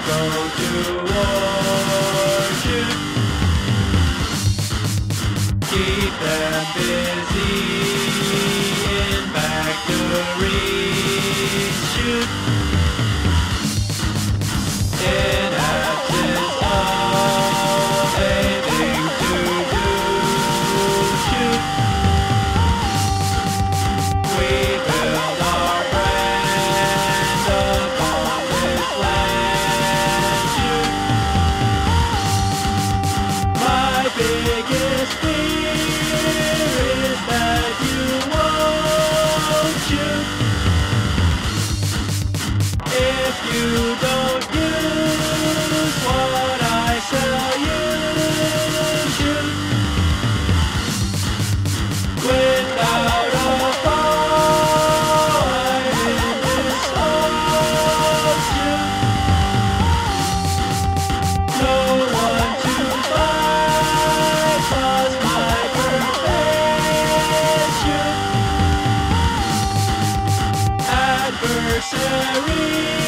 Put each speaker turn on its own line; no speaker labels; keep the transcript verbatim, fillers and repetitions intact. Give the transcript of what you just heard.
go to war. Shoot. Keep them busy in factories. Shoot. In absence of anything to do. Shoot. We build our brand upon this land. Shoot. My biggest fear is that you won't shoot. If you don't use what I sell you, shoot. Without a fight in this ocean, no one to fight but my perfection. Adversary